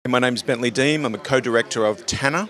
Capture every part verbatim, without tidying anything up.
My name's Bentley Deem. I'm a co-director of Tanna.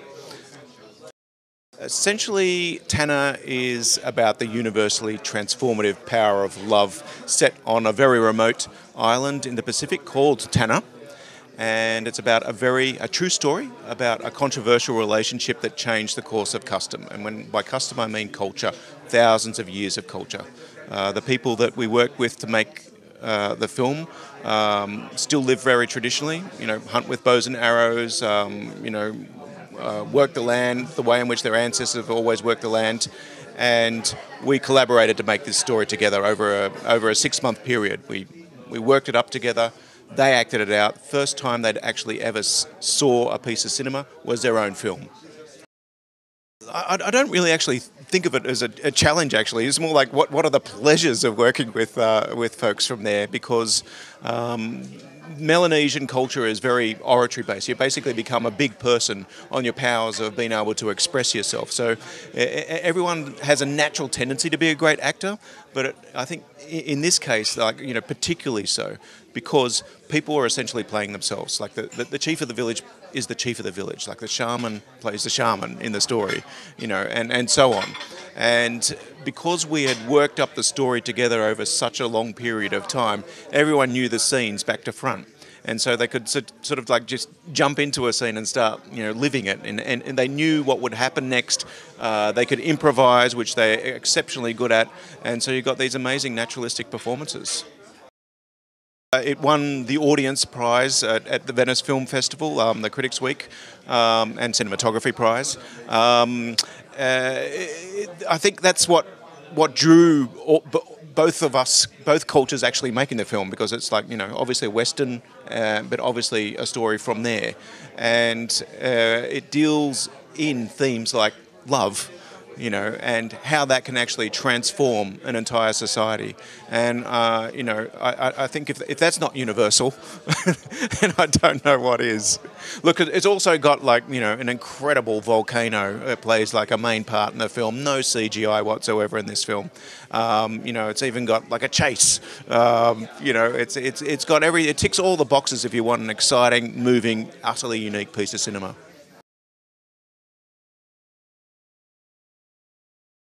Essentially, Tanna is about the universally transformative power of love set on a very remote island in the Pacific called Tanna. And it's about a very a true story about a controversial relationship that changed the course of custom. And when by custom I mean culture, thousands of years of culture. Uh, the people that we work with to make uh, the film um, still live very traditionally. You know, hunt with bows and arrows. Um, you know, uh, work the land the way in which their ancestors have always worked the land. And we collaborated to make this story together over a over a six month period. We we worked it up together. They acted it out. First time they'd actually ever saw a piece of cinema was their own film. I, I don't really actually think of it as a, a challenge, actually. It's more like what, what are the pleasures of working with uh, with folks from there, because um, Melanesian culture is very oratory-based. You basically become a big person on your powers of being able to express yourself. So everyone has a natural tendency to be a great actor, but it, I think in this case, like you know, particularly so, because people are essentially playing themselves. Like the, the, the chief of the village is the chief of the village. Like the shaman plays the shaman in the story, you know, and, and so on. And because we had worked up the story together over such a long period of time, everyone knew the scenes back to front. And so they could sort of like just jump into a scene and start, you know, living it. And, and, and they knew what would happen next. Uh, they could improvise, which they're exceptionally good at. And so you got these amazing naturalistic performances. Uh, it won the audience prize at, at the Venice Film Festival, um, the Critics' Week, um, and cinematography prize. Um, uh, it, I think that's what what drew all, both of us, both cultures actually making the film, because it's like, you know, obviously a Western, uh, but obviously a story from there. And uh, it deals in themes like love, you know, and how that can actually transform an entire society. And, uh, you know, I, I think if, if that's not universal, then I don't know what is. Look, it's also got, like, you know, an incredible volcano. It plays, like, a main part in the film. No C G I whatsoever in this film. Um, you know, it's even got, like, a chase. Um, you know, it's, it's, it's got every... It ticks all the boxes if you want an exciting, moving, utterly unique piece of cinema.